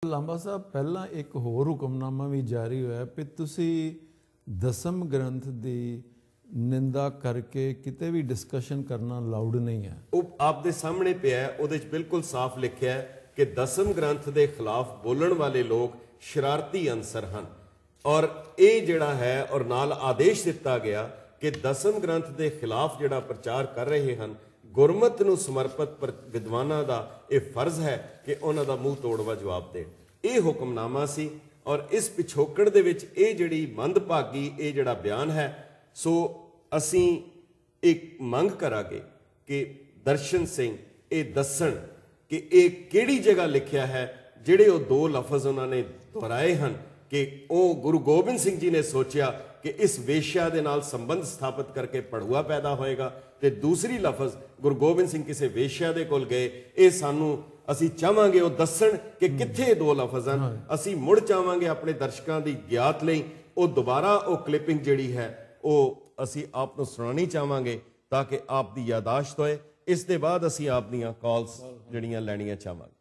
ਲਾਂਬਾ ਸਾਹਿਬ ਪਹਿਲਾਂ ਇੱਕ ਹੋਰ ਹੁਕਮਨਾਮਾ ਵੀ ਜਾਰੀ ਹੋਇਆ ਕਿ ਤੁਸੀਂ ਦਸਮ ਗ੍ਰੰਥ ਦੀ ਨਿੰਦਾ ਕਰਕੇ ਕਿਤੇ ਵੀ ਡਿਸਕਸ਼ਨ ਕਰਨਾ ਅਲਾਉਡ ਨਹੀਂ ਹੈ। ਉਹ ਆਪ ਦੇ ਸਾਹਮਣੇ ਪਿਆ, ਉਹਦੇ 'ਚ ਬਿਲਕੁਲ ਸਾਫ਼ ਲਿਖਿਆ ਹੈ ਕਿ ਦਸਮ ਗ੍ਰੰਥ ਦੇ ਖਿਲਾਫ ਬੋਲਣ ਵਾਲੇ ਲੋਕ ਸ਼ਰਾਰਤੀ ਅਨਸਰ ਹਨ। ਔਰ ਇਹ ਜਿਹੜਾ ਹੈ ਔਰ ਨਾਲ ਆਦੇਸ਼ ਦਿੱਤਾ ਗਿਆ ਕਿ ਦਸਮ ਗ੍ਰੰਥ ਦੇ ਖਿਲਾਫ ਜਿਹੜਾ ਪ੍ਰਚਾਰ ਕਰ ਰਹੇ ਹਨ, ਗੁਰਮਤ ਨੂੰ ਸਮਰਪਿਤ ਵਿਦਵਾਨਾਂ ਦਾ ਇਹ ਫਰਜ਼ ਹੈ ਕਿ ਉਹਨਾਂ ਦਾ ਮੂੰਹ ਤੋੜਵਾ ਜਵਾਬ ਦੇਣ। ਇਹ ਹੁਕਮਨਾਮਾ ਸੀ ਔਰ ਇਸ ਪਿਛੋਕੜ ਦੇ ਵਿੱਚ ਇਹ ਜਿਹੜੀ ਮੰਦਭਾਗੀ ਇਹ ਜਿਹੜਾ ਬਿਆਨ ਹੈ, ਸੋ ਅਸੀਂ ਇੱਕ ਮੰਗ ਕਰਾਂਗੇ ਕਿ ਦਰਸ਼ਨ ਸਿੰਘ ਇਹ ਦੱਸਣ ਕਿ ਇਹ ਕਿਹੜੀ ਜਗ੍ਹਾ ਲਿਖਿਆ ਹੈ। ਜਿਹੜੇ ਉਹ ਦੋ ਲਫ਼ਜ਼ ਉਹਨਾਂ ਨੇ ਦੁਹਰਾਏ ਹਨ ਕਿ ਉਹ ਗੁਰੂ ਗੋਬਿੰਦ ਸਿੰਘ ਜੀ ਨੇ ਸੋਚਿਆ ਕਿ ਇਸ ਵੇਸ਼ਿਆ ਦੇ ਨਾਲ ਸੰਬੰਧ ਸਥਾਪਿਤ ਕਰਕੇ ਪੜੂਆ ਪੈਦਾ ਹੋਏਗਾ, ਤੇ ਦੂਸਰੀ ਲਫ਼ਜ਼ ਗੁਰੂ ਗੋਬਿੰਦ ਸਿੰਘ ਕਿਸੇ ਵੇਸ਼ਿਆ ਦੇ ਕੋਲ ਗਏ। ਇਹ ਸਾਨੂੰ ਅਸੀਂ ਚਾਹਾਂਗੇ ਉਹ ਦੱਸਣ ਕਿ ਕਿੱਥੇ ਦੋ ਲਫ਼ਜ਼ ਹਨ। ਅਸੀਂ ਮੁੜ ਚਾਹਾਂਗੇ ਆਪਣੇ ਦਰਸ਼ਕਾਂ ਦੀ ਗਿਆਤ ਲਈ ਉਹ ਦੁਬਾਰਾ ਉਹ ਕਲਿੱਪਿੰਗ ਜਿਹੜੀ ਹੈ ਉਹ ਅਸੀਂ ਆਪ ਨੂੰ ਸੁਣਾਉਣੀ ਚਾਹਾਂਗੇ ਤਾਂ ਕਿ ਆਪ ਦੀ ਯਾਦਾਸ਼ਤ ਹੋਏ। ਇਸ ਦੇ ਬਾਅਦ ਅਸੀਂ ਆਪ ਦੀਆਂ ਕਾਲਸ ਜਿਹੜੀਆਂ ਲੈਣੀਆਂ ਚਾਹਾਂਗੇ।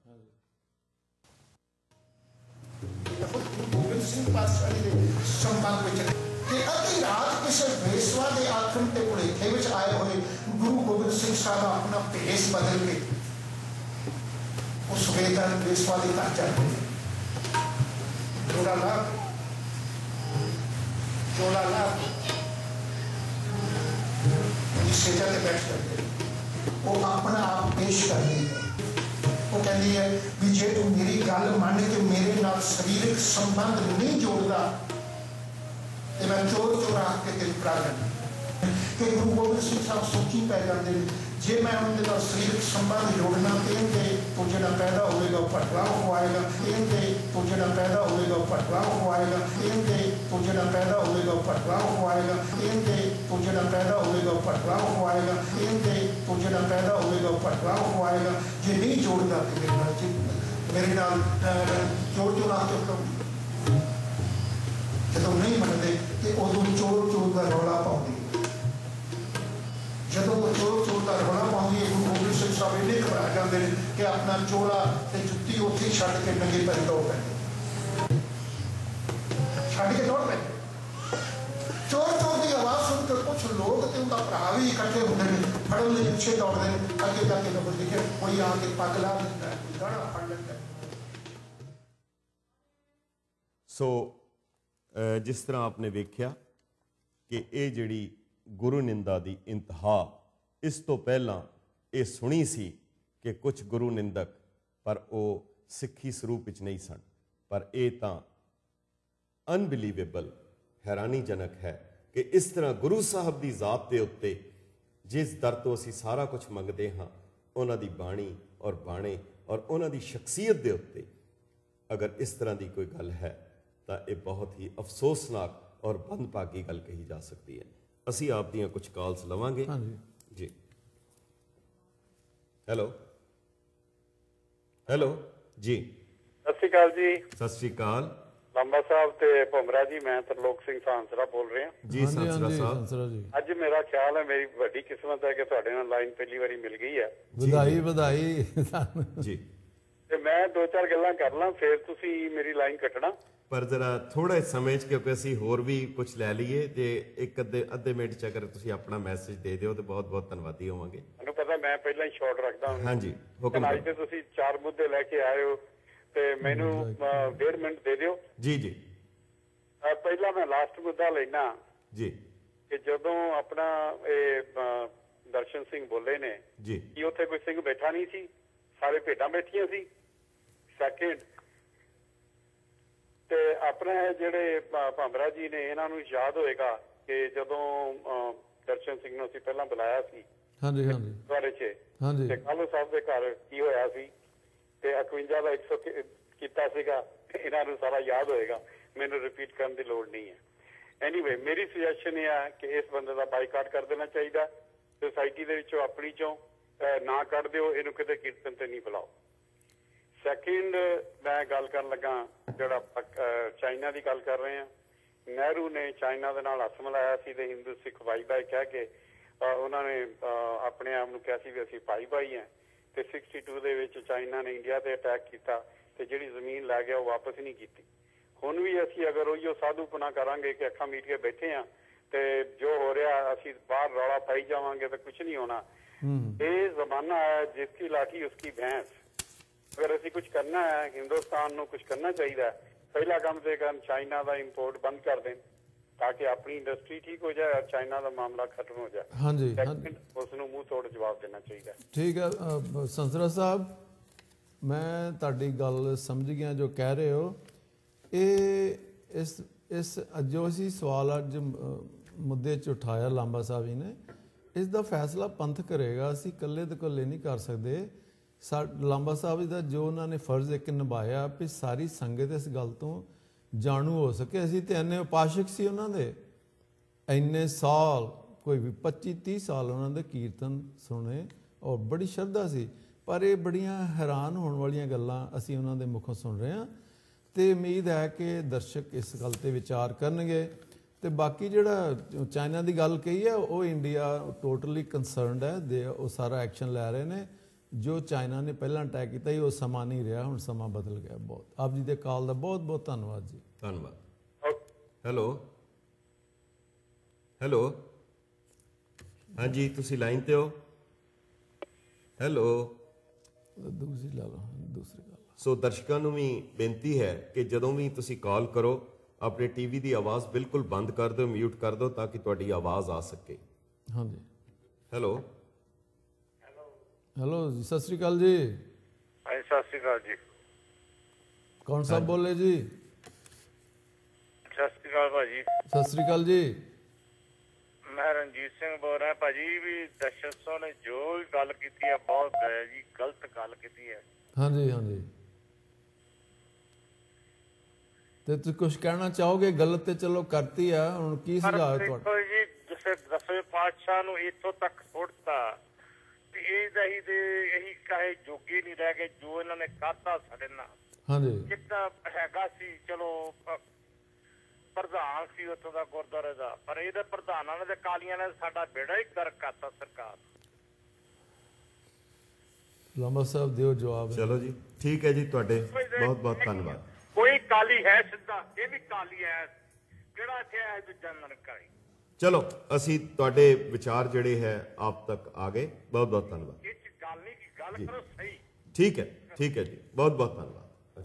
ਸੰਬੰਧ ਵਿੱਚ ਕਿ ਅੱਧੀ ਰਾਤ ਕਿਸੇ ਵੇਸਵਾ ਦੇ ਆਖਣ ਤੇ ਭੁਲੇਖੇ ਵਿੱਚ ਆਏ ਹੋਏ ਗੁਰੂ ਗੋਬਿੰਦ ਸਿੰਘ ਸਾਹਿਬ ਆਪਣਾ ਭੇਸ ਬਦਲ ਕੇ ਉਸ ਵੇਦਰ ਵੇਸਵਾ ਦੇ ਘਰ ਚਲੇ ਚੋਲਾ ਲਾ ਸੇਜਾ ਤੇ ਬੈਠ ਕੇ ਉਹ ਆਪਣਾ ਆਪ ਪੇਸ਼ ਕਰਦੀ ਹੈ। ਉਹ ਕਹਿੰਦੀ ਹੈ ਵੀ ਜੇ ਤੂੰ ਮੇਰੀ ਗੱਲ ਮੰਨ ਕੇ ਮੇਰੇ ਨਾਲ ਸਰੀਰਕ ਸੰਬੰਧ ਨਹੀਂ ਜੋੜਦਾ ਤੇ ਮੈਂ ਚੋਰ ਚੋਰਾ ਕੇ ਤੇਰੀ ਪ੍ਰਾਗਣ ਕਿ ਗੁਰੂ ਗੋਬਿੰਦ ਸਿੰਘ ਸਾਹਿਬ ਸੋਚੀ ਪੈ ਜਾਂਦੇ ਨੇ ਜੇ ਮੈਂ ਉਹਨਾਂ ਨਾਲ ਸਰੀਰਕ ਸੰਬੰਧ ਜੋੜਨਾ ਤੇ ਇਹਦੇ ਤੋਂ ਜਿਹੜਾ ਪੈਦਾ ਹੋਵੇਗਾ ਉਹ ਭਟਕਾ ਹੋਏਗਾ, ਇਹਦੇ ਤੋਂ ਜਿਹੜਾ ਪੈਦਾ ਹੋਵੇਗਾ ਉਹ ਭਟਕਾ ਹੋਏਗਾ, ਇਹਦੇ ਤੋਂ ਜਿਹੜਾ ਪੈਦਾ ਹੋਵੇਗਾ ਉਹ ਭਟਕਾ ਹੋਏਗਾ, ਇਹਦੇ ਤੋਂ ਜਿਹੜਾ ਪੈਦਾ ਹੋਵੇਗਾ ਉਹ ਭਟਕਾ ਹੋਏਗਾ, ਇਹਦੇ ਤੋਂ ਜਿਹੜਾ ਪੈਦਾ ਹੋਵੇਗਾ ਉਹ ਭਟਕਾ ਹੋਏਗਾ। ਜੇ ਨਹੀਂ ਜੋੜਦਾ ਤੇ ਮੇਰੇ ਨਾਲ ਚੋਰ ਚੋਰਾ ਕੇ ਜਦੋਂ ਨਹੀਂ ਮੰਨਦੇ ਤੇ ਉਦੋਂ ਚੋਰ ਚੋਰ ਦਾ ਰੌਲਾ ਪਾਉਂਦੀ। ਜਦੋਂ ਉਹ ਚੋਰ ਚੋਰ ਦਾ ਰੌਲਾ ਪਾਉਂਦੀ ਹੈ ਗੁਰੂ ਗੋਬਿੰਦ ਸਿੰਘ ਸਾਹਿਬ ਇੰਨੇ ਘਬਰਾ ਜਾਂਦੇ ਨੇ ਕਿ ਆਪਣਾ ਚੋਲਾ ਤੇ ਜੁੱਤੀ ਉੱਥੇ ਹੀ ਛੱਡ ਕੇ ਨੰਗੇ ਪੈਰ ਦੌੜ ਪੈਂਦੇ, ਛੱਡ ਕੇ ਦੌੜ ਪੈਂਦੇ। ਚੋਰ ਚੋਰ ਦੀ ਆਵਾਜ਼ ਸੁਣ ਕੇ ਕੁਛ ਲੋਕ ਤੇ ਉਹਦਾ ਭਰਾ ਵੀ ਇਕੱਠੇ ਹੁੰਦੇ ਨੇ, ਫੜਨ ਦੇ ਪਿੱਛੇ ਦੌੜਦੇ ਨੇ। ਅੱਗੇ ਜਾ ਕੇ ਨੰਬਰ ਲਿਖੇ ਕੋਈ ਆ ਕੇ ਪੱਗ ਲਾ ਦਿੰਦਾ, ਕੋਈ ਗਾਣਾ ਫੜ ਲੈਂਦਾ। ਸੋ ਜਿਸ ਤਰ੍ਹਾਂ ਆਪਨੇ ਵੇਖਿਆ ਕਿ ਇਹ ਜਿਹੜੀ ਗੁਰੂ ਨਿੰਦਾ ਦੀ ਇੰਤਹਾ, ਇਸ ਤੋਂ ਪਹਿਲਾਂ ਇਹ ਸੁਣੀ ਸੀ ਕਿ ਕੁਝ ਗੁਰੂ ਨਿੰਦਕ ਪਰ ਉਹ ਸਿੱਖੀ ਸਰੂਪ ਵਿੱਚ ਨਹੀਂ ਸਨ, ਪਰ ਇਹ ਤਾਂ ਅਨਬਿਲੀਵੇਬਲ ਹੈਰਾਨੀਜਨਕ ਹੈ ਕਿ ਇਸ ਤਰ੍ਹਾਂ ਗੁਰੂ ਸਾਹਿਬ ਦੀ ਜ਼ਾਤ ਦੇ ਉੱਤੇ ਜਿਸ ਦਰ ਤੋਂ ਅਸੀਂ ਸਾਰਾ ਕੁਝ ਮੰਗਦੇ ਹਾਂ, ਉਹਨਾਂ ਦੀ ਬਾਣੀ ਔਰ ਬਾਣੇ ਔਰ ਉਹਨਾਂ ਦੀ ਸ਼ਖਸੀਅਤ ਦੇ ਉੱਤੇ ਅਗਰ ਇਸ ਤਰ੍ਹਾਂ ਦੀ ਕੋਈ ਗੱਲ ਹੈ ਤਾਂ ਇਹ ਬਹੁਤ ਹੀ ਅਫਸੋਸਨਾਕ ਔਰ ਬੰਦਭਾਗੀ ਗੱਲ ਕਹੀ ਜਾ ਸਕਦੀ ਹੈ। ਅਸੀਂ ਆਪ ਦੀਆਂ ਕੁਝ ਕਾਲਸ ਲਵਾਂਗੇ ਜੀ। ਹੈਲੋ ਜੀ, ਸਤਿ ਸ਼੍ਰੀ ਅਕਾਲ ਜੀ। ਸਤਿ ਸ਼੍ਰੀ ਅਕਾਲ ਲਾਂਬਾ ਸਾਹਿਬ ਤੇ ਭੁਮਰਾ ਜੀ, ਮੈਂ ਤਰਲੋਕ ਸਿੰਘ ਸਾਂਸਰਾ ਬੋਲ ਰਿਹਾ ਜੀ। ਸਾਂਸਰਾ ਸਾਹਿਬ, ਅੱਜ ਮੇਰਾ ਖਿਆਲ ਹੈ ਮੇਰੀ ਵੱਡੀ ਕਿਸਮਤ ਹੈ ਕਿ ਤੁਹਾਡੇ ਨਾਲ ਲਾਈਨ ਪਹਿਲੀ ਵਾਰੀ ਮਿਲ ਗਈ ਹੈ। ਵਧਾਈ ਜੀ। ਤੇ ਮੈਂ ਦੋ ਚਾਰ ਗੱਲਾਂ ਕਰ ਲਾਂ ਫਿਰ ਤੁਸੀਂ ਮੇਰੀ ਲਾਈਨ ਕੱਟਣਾ, ਪਰ ਜਰਾ ਥੋੜਾ ਸਮੇਂ ਚ, ਕਿਉਂਕਿ ਅਸੀਂ ਹੋਰ ਵੀ ਕੁਝ ਲੈ ਲਈਏ। ਜੇ ਇੱਕ ਅੱਧੇ ਮਿੰਟ ਚ ਅਗਰ ਤੁਸੀਂ ਆਪਣਾ ਮੈਸੇਜ ਦੇ ਦਿਓ ਤੇ ਬਹੁਤ ਬਹੁਤ ਧੰਨਵਾਦੀ ਹੋਵਾਂਗੇ। ਮੈਨੂੰ ਪਤਾ ਮੈਂ ਪਹਿਲਾਂ ਹੀ ਸ਼ਾਰਟ ਰੱਖਦਾ ਹਾਂ। ਹਾਂਜੀ, ਹੁਕਮ ਅੱਜ ਤੇ ਤੁਸੀਂ 4 ਮੁੱਦੇ ਲੈ ਕੇ ਆਏ ਹੋ ਤੇ ਮੈਨੂੰ 1.5 ਮਿੰਟ ਦੇ ਦਿਓ। ਜੀ ਜੀ। ਪਹਿਲਾਂ ਮੈਂ ਲਾਸਟ ਮੁੱਦਾ ਲੈਣਾ ਜੀ ਕਿ ਜਦੋਂ ਆਪਣਾ ਇਹ ਦਰਸ਼ਨ ਸਿੰਘ ਬੋਲੇ ਨੇ ਜੀ ਕਿ ਉੱਥੇ ਕੋਈ ਸਿੰਘ ਬੈਠਾ ਨਹੀਂ ਸੀ, ਸਾਰੇ ਭੇਡਾਂ ਬੈਠੀਆਂ ਸੀ। ਸੈਕਿੰਡ ਤੇ ਆਪਣੇ ਜਿਹੜੇ ਭੰਬਰਾ ਜੀ ਨੇ, ਇਹਨਾਂ ਨੂੰ ਯਾਦ ਹੋਏਗਾ ਕਿ ਜਦੋਂ ਦਰਸ਼ਨ ਸਿੰਘ ਨੂੰ ਅਸੀਂ ਪਹਿਲਾਂ ਬੁਲਾਇਆ ਸੀ ਗੁਰਦੁਆਰੇ 'ਚ, ਤੇ ਕਾਲੂ ਸਾਹਿਬ ਦੇ ਘਰ ਕੀ ਹੋਇਆ ਸੀ ਤੇ 51 ਦਾ 100 ਕੀਤਾ ਸੀਗਾ। ਇਹਨਾਂ ਨੂੰ ਸਾਰਾ ਯਾਦ ਹੋਏਗਾ, ਮੈਨੂੰ ਰਿਪੀਟ ਕਰਨ ਦੀ ਲੋੜ ਨਹੀਂ ਹੈ। ਐਨੀਵੇ, ਮੇਰੀ ਸੁਜੈਸ਼ਨ ਇਹ ਹੈ ਕਿ ਇਸ ਬੰਦੇ ਦਾ ਬਾਈਕਾਟ ਕਰ ਦੇਣਾ ਚਾਹੀਦਾ। ਸੁਸਾਇਟੀ ਦੇ ਵਿੱਚੋਂ ਆਪਣੀ ਚੋਂ ਨਾ ਕੱਢ ਦਿਓ, ਇਹਨੂੰ ਕਿਤੇ ਕੀਰਤਨ ਤੇ ਨਹੀਂ ਬੁਲਾਓ। ਸੈਕਿੰਡ, ਮੈਂ ਗੱਲ ਕਰਨ ਲੱਗਾ ਜਿਹੜਾ ਚਾਈਨਾ ਦੀ ਗੱਲ ਕਰ ਰਹੇ ਹਾਂ। ਨਹਿਰੂ ਨੇ ਚਾਈਨਾ ਦੇ ਨਾਲ ਹੱਥ ਮਿਲਾਇਆ ਸੀ ਤੇ ਹਿੰਦੂ ਸਿੱਖ ਭਾਈ ਭਾਈ ਕਹਿ ਕੇ ਉਹਨਾਂ ਨੇ ਆਪਣੇ ਆਪ ਨੂੰ ਕਿਹਾ ਸੀ ਵੀ ਅਸੀਂ ਭਾਈ ਭਾਈ ਹਾਂ। ਤੇ 62 ਦੇ ਵਿੱਚ ਚਾਈਨਾ ਨੇ ਇੰਡੀਆ ਤੇ ਅਟੈਕ ਕੀਤਾ ਤੇ ਜਿਹੜੀ ਜ਼ਮੀਨ ਲੈ ਗਿਆ ਉਹ ਵਾਪਸ ਨਹੀਂ ਕੀਤੀ। ਹੁਣ ਵੀ ਅਸੀਂ ਅਗਰ ਉਹੀਓ ਸਾਧੂਪਨਾ ਕਰਾਂਗੇ ਕਿ ਅੱਖਾਂ ਮੀਟ ਕੇ ਬੈਠੇ ਆ ਤੇ ਜੋ ਹੋ ਰਿਹਾ ਅਸੀਂ ਬਾਹਰ ਰੌਲਾ ਪਾਈ ਜਾਵਾਂਗੇ ਤਾਂ ਕੁਝ ਨਹੀਂ ਹੋਣਾ। ਇਹ ਜ਼ਮਾਨਾ ਹੈ ਜਿਸकी ਲਾਠੀ ਉਸकी भैंस। अगर ਅਸੀਂ ਕੁਝ ਕਰਨਾ ਹੈ, ਹਿੰਦੁਸਤਾਨ ਨੂੰ ਕੁਝ ਕਰਨਾ ਚਾਹੀਦਾ, ਪਹਿਲਾ ਕੰਮ ਤੇ ਕਰਨ ਚਾਈਨਾ ਦਾ ਇੰਪੋਰਟ ਬੰਦ ਕਰ ਦੇਣ ਤਾਂ ਕਿ ਆਪਣੀ ਇੰਡਸਟਰੀ ਠੀਕ ਹੋ ਜਾਏ ਔਰ ਚਾਈਨਾ ਦਾ ਮਾਮਲਾ ਖਤਮ ਹੋ ਜਾਏ। ਹਾਂਜੀ, ਉਸ ਨੂੰ ਮੂੰਹ ਤੋੜ ਜਵਾਬ ਦੇਣਾ ਚਾਹੀਦਾ। ਠੀਕ ਹੈ ਸੰਸਰਾ ਸਾਹਿਬ, ਮੈਂ ਤੁਹਾਡੀ ਗੱਲ ਸਮਝ ਗਿਆ ਜੋ ਕਹਿ ਰਹੇ ਹੋ। ਇਹ ਇਸ ਜੋ ਅਸੀਂ ਸਵਾਲ ਅੱਜ ਮੁੱਦੇ 'ਚ ਉਠਾਇਆ ਲਾਂਬਾ ਸਾਹਿਬ ਜੀ ਨੇ, ਇਸ ਦਾ ਫੈਸਲਾ ਪੰਥ ਕਰੇਗਾ, ਅਸੀਂ ਇਕੱਲੇ ਦੇ ਇਕੱਲੇ ਨਹੀਂ ਕਰ ਸਕਦੇ। ਲਾਂਬਾ ਸਾਹਿਬ ਜੀ ਦਾ ਜੋ ਉਹਨਾਂ ਨੇ ਫਰਜ਼ ਇੱਕ ਨਿਭਾਇਆ ਵੀ ਸਾਰੀ ਸੰਗਤ ਇਸ ਗੱਲ ਤੋਂ ਜਾਣੂ ਹੋ ਸਕੇ। ਅਸੀਂ ਤੇ ਇੰਨੇ ਉਪਾਸ਼ਕ ਸੀ ਉਹਨਾਂ ਦੇ, ਇੰਨੇ ਸਾਲ, ਕੋਈ ਵੀ 25-30 ਸਾਲ ਉਹਨਾਂ ਦੇ ਕੀਰਤਨ ਸੁਣੇ ਔਰ ਬੜੀ ਸ਼ਰਧਾ ਸੀ। ਪਰ ਇਹ ਬੜੀਆਂ ਹੈਰਾਨ ਹੋਣ ਵਾਲੀਆਂ ਗੱਲਾਂ ਅਸੀਂ ਉਹਨਾਂ ਦੇ ਮੁਖੋਂ ਸੁਣ ਰਹੇ ਹਾਂ ਤੇ ਉਮੀਦ ਹੈ ਕਿ ਦਰਸ਼ਕ ਇਸ ਗੱਲ ਤੇ ਵਿਚਾਰ ਕਰਨਗੇ। ਤੇ ਬਾਕੀ ਜਿਹੜਾ ਚਾਈਨਾ ਦੀ ਗੱਲ ਕਹੀ ਹੈ, ਉਹ ਇੰਡੀਆ ਟੋਟਲੀ ਕੰਸਰਨਡ ਹੈ, ਉਹ ਸਾਰਾ ਐਕਸ਼ਨ ਲੈ ਰਹੇ ਨੇ। ਜੋ ਚਾਈਨਾ ਨੇ ਪਹਿਲਾਂ ਅਟੈਕ ਕੀਤਾ ਸੀ ਉਹ ਸਮਾਂ ਨਹੀਂ ਰਿਹਾ, ਹੁਣ ਸਮਾਂ ਬਦਲ ਗਿਆ ਬਹੁਤ। ਆਪ ਜੀ ਦੇ ਕਾਲ ਦਾ ਬਹੁਤ ਬਹੁਤ ਧੰਨਵਾਦ ਜੀ। ਧੰਨਵਾਦ। ਹੈਲੋ ਹੈਲੋ, ਹਾਂਜੀ ਤੁਸੀਂ ਲਾਈਨ ਤੇ ਹੋ। ਹੈਲੋ, ਦੂਸਰੀ ਲਾ ਲਓ, ਦੂਸਰੀ ਗੱਲ। ਸੋ ਦਰਸ਼ਕਾਂ ਨੂੰ ਵੀ ਬੇਨਤੀ ਹੈ ਕਿ ਜਦੋਂ ਵੀ ਤੁਸੀਂ ਕਾਲ ਕਰੋ ਆਪਣੇ ਟੀਵੀ ਦੀ ਆਵਾਜ਼ ਬਿਲਕੁਲ ਬੰਦ ਕਰ ਦਿਓ, ਮਿਊਟ ਕਰ ਦਿਓ ਤਾਂ ਕਿ ਤੁਹਾਡੀ ਆਵਾਜ਼ ਆ ਸਕੇ। ਹਾਂਜੀ ਹੈਲੋ ਹੈਲੋ ਜੀ, ਸਤਿ ਸ੍ਰੀ ਅਕਾਲ ਜੀ। ਹਾਂਜੀ ਸਤਿ ਸ੍ਰੀ ਅਕਾਲ ਜੀ। ਕੌਣ ਸਾਹਿਬ ਬੋਲੇ ਜੀ? ਸਤਿ ਸ੍ਰੀ ਅਕਾਲ ਭਾਜੀ। ਸਤਿ ਸ੍ਰੀ ਅਕਾਲ ਜੀ। ਮੈਂ ਰਣਜੀਤ ਸਿੰਘ ਬੋਲ ਰਿਹਾ ਭਾਜੀ। ਵੀ ਦਰਸ਼ਕ ਨੇ ਜੋ ਵੀ ਗੱਲ ਕੀਤੀ ਹੈ ਬਹੁਤ ਜੀ ਗਲਤ ਗੱਲ ਕੀਤੀ ਹੈ। ਹਾਂਜੀ ਹਾਂਜੀ, ਤੇ ਤੁਸੀਂ ਕੁਝ ਕਹਿਣਾ ਚਾਹੋਗੇ? ਗਲਤ ਤੇ ਚਲੋ ਕਰਤੀ ਆ, ਹੁਣ ਕੀ ਸੁਝਾਅ ਹੈ ਤੁਹਾਡਾ? ਜੀ ਜਿਵੇਂ 10ਵੇਂ ਪਾਤਸ਼ਾਹ ਨੂੰ ਇੱਥੋਂ ਤੱਕ ਸੁੱਟਤਾ ਤੇ ਇਹੀ ਕਹੇ ਜੋਗੀ ਨਹੀਂ ਰਹਿ ਗਏ ਜੋ ਇਹਨਾਂ ਨੇ ਕਾਤਾ ਸਾਡੇ ਨਾਲ। ਹਾਂਜੀ, ਕਿੱਦਾਂ ਹੈਗਾ ਸੀ, ਚਲੋ ਪ੍ਰਧਾਨ ਸੀ ਉੱਥੋਂ ਦਾ ਗੁਰਦੁਆਰੇ ਦਾ, ਪਰ ਇਹਦੇ ਪ੍ਰਧਾਨਾਂ ਨੇ ਤੇ ਕਾਲੀਆਂ ਨੇ ਸਾਡਾ ਬੇੜਾ ਹੀ ਗਰਕ ਕਰਤਾ ਸਰਕਾਰ। ਲਾਂਬਾ ਸਾਹਿਬ ਦਿਓ ਜਵਾਬ। ਚਲੋ ਜੀ, ਠੀਕ ਹੈ ਜੀ, ਤੁਹਾਡੇ ਬਹੁਤ ਬਹੁਤ ਧੰਨਵਾਦ। ਕੋਈ ਕਾਲੀ ਹੈ ਸਿੱਧਾ, ਇਹ ਵੀ ਕਾਲੀ ਹੈ, ਕਿਹੜਾ ਇੱਥੇ ਹੈ ਦੂਜਾ ਨਰਕਾਈ। ਚਲੋ ਅਸੀਂ ਤੁਹਾਡੇ ਵਿਚਾਰ ਜਿਹੜੇ ਹੈ ਆਪ ਤੱਕ ਆ ਗਏ। ਬਹੁਤ ਬਹੁਤ ਧੰਨਵਾਦ। ਇਹ ਚ ਗੱਲ ਨਹੀਂ, ਗੱਲ ਕਰੋ ਸਹੀ। ਠੀਕ ਹੈ ਜੀ, ਬਹੁਤ ਬਹੁਤ ਧੰਨਵਾਦ।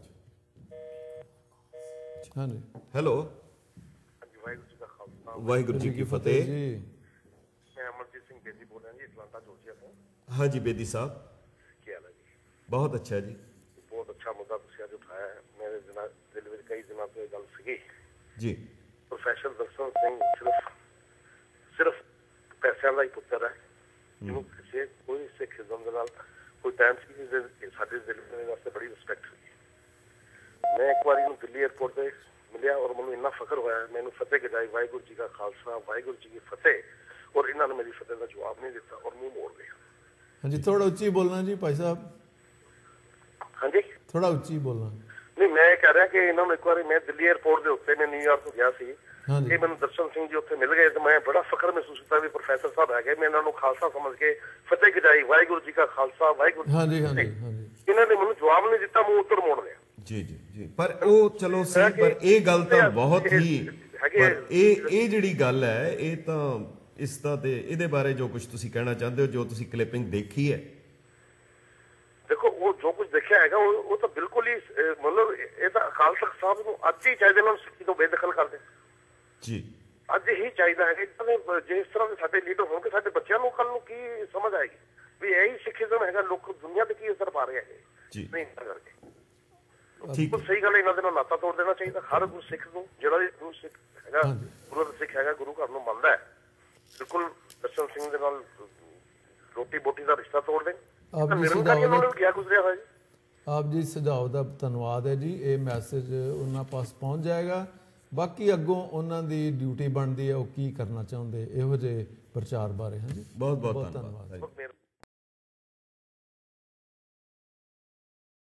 ਹਾਂਜੀ ਹੈਲੋ, ਵਾਹਿਗੁਰੂ ਜੀ ਦਾ ਖਾਲਸਾ, ਵਾਹਿਗੁਰੂ ਜੀ ਕੀ ਫਤਿਹ ਜੀ। ਮੈਂ ਅਮਰਜੀਤ ਸਿੰਘ ਬੇਦੀ ਬੋਲ ਰਿਹਾ ਜੀ, ਅਟਲਾਂਟਾ ਜੋਰਜੀਆ ਤੋਂ। ਹਾਂਜੀ ਬੇਦੀ ਸਾਹਿਬ, ਕੀ ਹਾਲ ਹੈ ਜੀ? ਬਹੁਤ ਅੱਛਾ ਜੀ। ਬਹੁਤ ਅੱਛਾ ਮੁੱਦਾ ਤੁਸੀਂ ਅੱਜ ਉਠਾਇਆ ਹੈ। ਮੇਰੇ ਦਿਲ ਵਿੱਚ ਕਈ ਦਿਨਾਂ ਤੋਂ ਇਹ ਗੱਲ ਸੀਗੀ ਜੀ। ਪ੍ਰੋਫੈਸਰ ਦਰਸ਼ਨ ਸਿੰਘ ਸਿਰਫ ਪੈਸਿਆਂ ਦਾ ਹੀ ਪੁੱਤਰ ਹੈ। ਇਹਨੂੰ ਕਿਸੇ ਕੋਈ ਸਿੱਖ ਇਜ਼ਮ ਦੇ ਨਾਲ ਕੋਈ ਟਾਈਮ ਸੀ ਸਾਡੇ ਦਿਲ ਦੇ ਵਾਸਤੇ ਬੜੀ ਰਿਸਪੈਕਟ ਸੀ। ਮੈਂ ਇੱਕ ਵਾਰੀ ਇਹਨੂੰ ਦਿੱਲੀ ਏਅਰਪੋਰਟ ਤੇ ਮਿਲਿਆ ਔਰ ਮੈਨੂੰ ਇੰਨਾ ਫਖਰ ਹੋਇਆ। ਮੈਨੂੰ ਫਤਿਹ ਗਜਾਈ, ਵਾਹਿਗੁਰੂ ਜੀ ਦਾ ਖਾਲਸਾ, ਵਾਹਿਗੁਰੂ ਜੀ ਕੀ ਫਤਿਹ, ਔਰ ਇਹਨਾਂ ਨੇ ਮੇਰੀ ਫਤਿਹ ਦਾ ਜਵਾਬ ਨਹੀਂ ਦਿੱਤਾ ਔਰ ਮੂੰਹ ਮੋੜ ਲਿਆ। ਹਾਂਜੀ, ਥੋੜਾ ਉੱਚੀ ਬੋਲਣਾ ਜੀ ਭਾਈ ਸਾਹਿਬ। ਹਾਂਜੀ, ਥੋੜਾ ਉੱਚੀ ਬੋਲਣਾ। ਨਹੀਂ, ਮੈਂ ਕਹਿ ਰਿਹਾ ਕਿ ਇਹਨਾਂ ਨੂੰ ਇੱਕ ਵਾਰੀ ਮੈਂ ਦਿੱਲੀ ਏਅਰਪੋਰਟ ਦੇ ਉੱਤੇ ਮੈਂ ਨਿਊਯਾਰਕ ਤੋਂ ਗਿਆ ਸੀ, ਇਹ ਮੈਨੂੰ ਦਰਸ਼ਨ ਸਿੰਘ ਜੀ ਉੱਥੇ ਮਿਲ ਗਏ ਤੇ ਮੈਂ ਬੜਾ ਫਖਰ ਮਹਿਸੂਸ ਕੀਤਾ ਵੀ ਪ੍ਰੋਫੈਸਰ ਸਾਹਿਬ ਹੈਗੇ। ਮੈਂ ਇਹਨਾਂ ਨੂੰ ਖਾਲਸਾ ਸਮਝ ਕੇ ਫਤਿਹ ਗਜਾਈ, ਵਾਹਿਗੁਰੂ ਜੀ ਕਾ ਖਾਲਸਾ, ਵਾਹਿਗੁਰੂ। ਹਾਂਜੀ ਹਾਂਜੀ ਹਾਂਜੀ, ਇਹਨਾਂ ਨੇ ਮੈਨੂੰ ਜਵਾਬ ਨਹੀਂ ਦਿੱਤਾ, ਮੂੰਹ ਉੱਤਰ ਮੋੜ ਲਿਆ। ਜੀ ਜੀ ਜੀ, ਪਰ ਉਹ ਚਲੋ ਸਹੀ, ਪਰ ਇਹ ਗੱਲ ਤਾਂ ਬਹੁਤ ਹੀ, ਪਰ ਇਹ ਜਿਹੜੀ ਗੱਲ ਹੈ ਇਹ ਤਾਂ ਇਸ ਦਾ ਤੇ ਇਹਦੇ ਬਾਰੇ ਜੋ ਕੁਝ ਤੁਸੀਂ ਕਹਿਣਾ ਚਾਹੁੰਦੇ ਹੋ, ਜੋ ਤੁਸੀਂ ਕਲਿੱਪਿੰਗ ਦੇਖੀ ਹੈ। ਦੇਖੋ, ਉਹ ਜੋ ਕੁਝ ਦੇਖਿਆ ਹੈਗਾ ਉਹ ਤਾਂ ਬਿਲਕੁਲ ਹੀ ਮਤਲਬ ਇਹ ਤਾਂ ਅਕਾਲ ਤਖਤ ਸਾਹਿਬ ਨੂੰ ਅੱਜ ਹੀ ਚਾਹੀਦਾ ਇਹਨਾਂ ਨੂੰ ਸਿੱਖੀ ਤੋਂ ਬੇਦਖਲ ਕਰ ਦੇ ਜੀ। ਅੱਜ ਹੀ ਚਾਹੀਦਾ ਹੈਗਾ। ਜੇ ਇਸ ਤਰ੍ਹਾਂ ਦੇ ਸਾਡੇ ਲੀਡਰ ਹੋਣਗੇ, ਸਾਡੇ ਬੱਚਿਆਂ ਨੂੰ ਕੱਲ ਨੂੰ ਕੀ ਸਮਝ ਆਏਗੀ ਵੀ ਇਹੀ ਸਿੱਖੀਜ਼ਮ ਹੈਗਾ, ਲੋਕ ਦੁਨੀਆ ਤੇ ਕੀ ਅਸਰ ਪਾ ਰਹੇ ਹੈਗੇ ਜੀ। ਨਹੀਂ ਕਰਕੇ ਬਿਲਕੁਲ ਸਹੀ ਗੱਲ ਹੈ, ਇਹਨਾਂ ਦੇ ਨਾਲ ਨਾਤਾ ਤੋੜ ਦੇਣਾ ਚਾਹੀਦਾ। ਹਰ ਗੁਰੂ ਸਿੱਖ ਨੂੰ, ਜਿਹੜਾ ਵੀ ਗੁਰੂ ਸਿੱਖ ਹੈਗਾ, ਗੁਰੂ ਦਾ ਸਿੱਖ ਹੈਗਾ, ਗੁਰੂ ਘਰ ਨੂੰ ਮੰਨਦਾ ਹੈ, ਬਿਲਕੁਲ ਦਰਸ਼ਨ ਸਿੰਘ ਦੇ ਨਾਲ ਰੋਟੀ ਬੋਟੀ ਦਾ ਰਿਸ਼ਤਾ ਤੋੜ ਦੇਣ। ਆਪ ਜੀ ਸੁਝਾਅ ਦਾ ਧੰਨਵਾਦ ਹੈ ਜੀ। ਇਹ ਮੈਸੇਜ ਉਹਨਾਂ ਪਾਸ ਪਹੁੰਚ ਜਾਏਗਾ। ਬਾਕੀ ਅੱਗੋਂ ਉਹਨਾਂ ਦੀ ਡਿਊਟੀ ਬਣਦੀ ਹੈ, ਉਹ ਕੀ ਕਰਨਾ ਚਾਹੁੰਦੇ ਇਹੋ ਜਿਹੇ ਪ੍ਰਚਾਰ ਬਾਰੇ। ਹਾਂਜੀ, ਬਹੁਤ ਬਹੁਤ ਧੰਨਵਾਦ।